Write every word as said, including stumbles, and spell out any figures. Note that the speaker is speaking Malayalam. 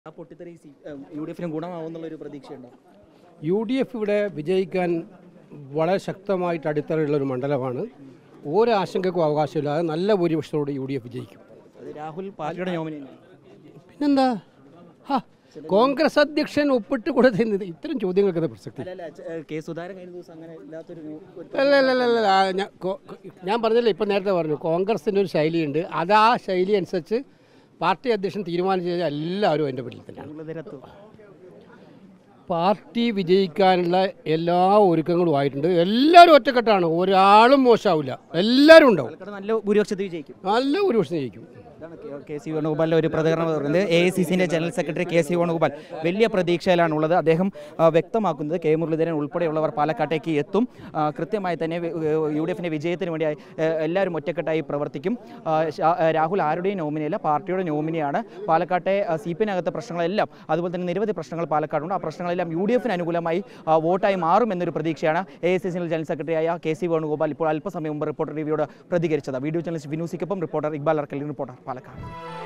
ആ പൊട്ടിത്തെറി യു ഡി എഫിന് ഗുണമാവുന്നുള്ളൊരു പ്രതീക്ഷയുണ്ടോ? യു ഡി എഫ് ഇവിടെ വിജയിക്കാൻ വളരെ ശക്തമായിട്ട് അടിത്തറയുള്ളൊരു മണ്ഡലമാണ്. ഒരാശങ്കയ്ക്കും അവകാശമില്ലാതെ നല്ല ഭൂരിപക്ഷത്തോടെ യു ഡി എഫ് വിജയിക്കും. അത് രാഹുൽ പാർട്ടിയുടെ നോമിനിയാണ്. പിന്നെന്താ, ഹാ കോൺഗ്രസ് അധ്യക്ഷൻ ഒപ്പിട്ട് കൊടുത്തത് ഇത്തരം ചോദ്യങ്ങൾക്ക് പ്രസക്തി കെ സുധാകരൻ കഴിഞ്ഞ ദിവസം അങ്ങനെ ഇല്ലാത്തൊരു അല്ല അല്ല അല്ല അല്ല ഞാൻ ഞാൻ പറഞ്ഞില്ല, ഇപ്പം നേരത്തെ പറഞ്ഞു കോൺഗ്രസിൻ്റെ ഒരു ശൈലിയുണ്ട്. അത് ആ ശൈലി അനുസരിച്ച് പാർട്ടി അധ്യക്ഷൻ തീരുമാനിച്ച എല്ലാവരും അതിൻ്റെ പിന്നിൽ തന്നെയാണ്. പാർട്ടി വിജയിക്കാനുള്ള എല്ലാ ഒരുക്കങ്ങളും ആയിട്ടുണ്ട്. എല്ലാവരും ഒറ്റക്കെട്ടാണ്, ഒരാളും മോശമാവില്ല, എല്ലാവരും ഉണ്ടാവും. നല്ല ഭൂരിപക്ഷത്തിൽ വിജയിക്കും, നല്ല ഭൂരിപക്ഷം ജയിക്കും. കെ സി വേണുഗോപാലിൻ്റെ ഒരു പ്രതികരണം പറയുന്നത് എ ഐ സി സിൻ്റെ general secretary K C Venugopal വലിയ പ്രതീക്ഷയിലാണുള്ളത്. അദ്ദേഹം വ്യക്തമാക്കുന്നത് കെ മുരളീധരൻ ഉൾപ്പെടെയുള്ളവർ പാലക്കാട്ടേക്ക് എത്തും, കൃത്യമായി തന്നെ യു ഡി എഫിൻ്റെ വിജയത്തിന് വേണ്ടി എല്ലാവരും ഒറ്റക്കെട്ടായി പ്രവർത്തിക്കും. രാഹുൽ ആരുടെയും നോമിനിയല്ല, പാർട്ടിയുടെ നോമിനിയാണ്. പാലക്കാട്ടെ സി പി എമ്മിനകത്തെ പ്രശ്നങ്ങളെല്ലാം, അതുപോലെ തന്നെ നിരവധി പ്രശ്നങ്ങൾ പാലക്കാടുണ്ട്. ആ പ്രശ്നങ്ങളെല്ലാം യു ഡി എഫിന് അനുകൂലമായി വോട്ടായി മാറുമെന്നൊരു പ്രതീക്ഷയാണ് എ ഐ സി സിയുടെ ജനറൽ സെക്രട്ടറിയായ കെ സി വേണുഗോപാൽ ഇപ്പോൾ അല്പസമയം മുമ്പ് റിപ്പോർട്ടർ ടിവിയോട് പ്രതികരിച്ചത്. വീഡിയോ ജേർണലിസ്റ്റ് വിനൂസിക്കൊപ്പം റിപ്പോർട്ടർ ഇക്ബാൽ അർക്കലിൻ, റിപ്പോർട്ടർ പാലക്കാട്.